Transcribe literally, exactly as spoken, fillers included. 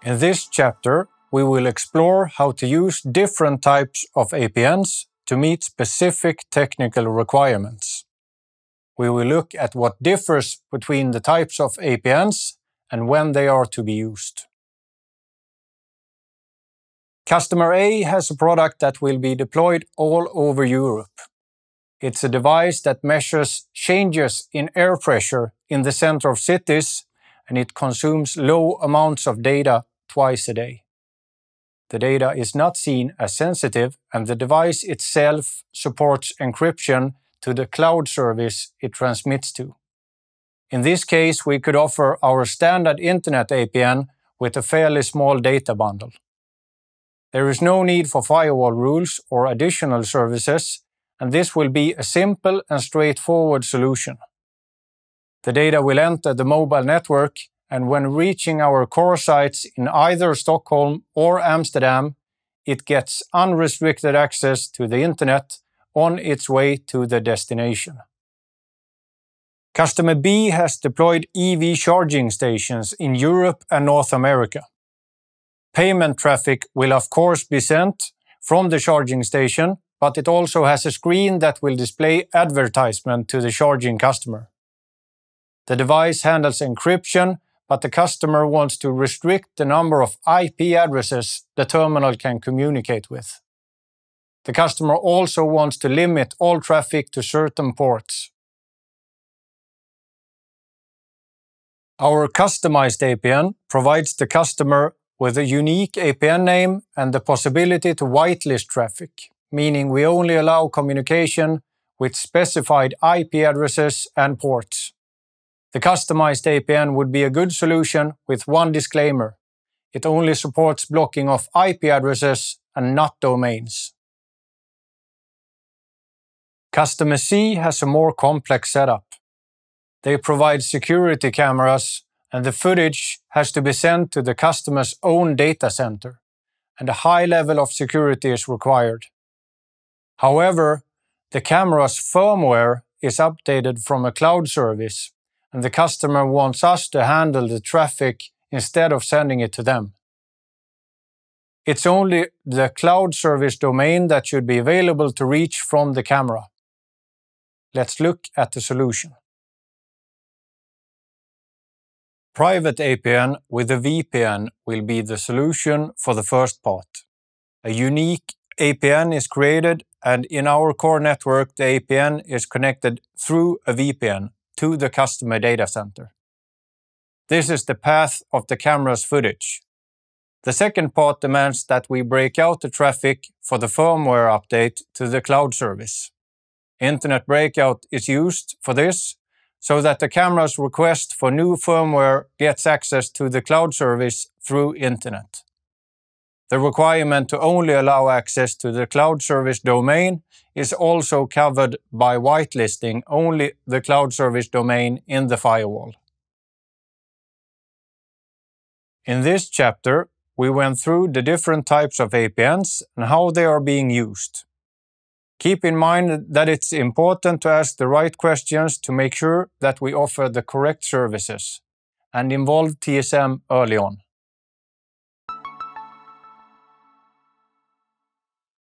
In this chapter, we will explore how to use different types of A P Ns to meet specific technical requirements. We will look at what differs between the types of A P Ns and when they are to be used. Customer A has a product that will be deployed all over Europe. It's a device that measures changes in air pressure in the center of cities, and it consumes low amounts of data twice a day. The data is not seen as sensitive, and the device itself supports encryption to the cloud service it transmits to. In this case, we could offer our standard Internet A P N with a fairly small data bundle. There is no need for firewall rules or additional services, and this will be a simple and straightforward solution. The data will enter the mobile network, and when reaching our core sites in either Stockholm or Amsterdam, it gets unrestricted access to the Internet on its way to the destination. Customer B has deployed E V charging stations in Europe and North America. Payment traffic will of course be sent from the charging station, but it also has a screen that will display advertisement to the charging customer. The device handles encryption, but the customer wants to restrict the number of I P addresses the terminal can communicate with. The customer also wants to limit all traffic to certain ports. Our customized A P N provides the customer with a unique A P N name and the possibility to whitelist traffic, meaning we only allow communication with specified I P addresses and ports. The customized A P N would be a good solution with one disclaimer. It only supports blocking of I P addresses and not domains. Customer C has a more complex setup. They provide security cameras, and the footage has to be sent to the customer's own data center, and a high level of security is required. However, the camera's firmware is updated from a cloud service, and the customer wants us to handle the traffic instead of sending it to them. It's only the cloud service domain that should be available to reach from the camera. Let's look at the solution. Private A P N with a V P N will be the solution for the first part. A unique A P N is created, and in our core network, the A P N is connected through a V P N to the customer data center. This is the path of the camera's footage. The second part demands that we break out the traffic for the firmware update to the cloud service. Internet breakout is used for this, so that the camera's request for new firmware gets access to the cloud service through Internet. The requirement to only allow access to the cloud service domain is also covered by whitelisting only the cloud service domain in the firewall. In this chapter, we went through the different types of A P Ns and how they are being used. Keep in mind that it's important to ask the right questions to make sure that we offer the correct services, and involve T S M early on.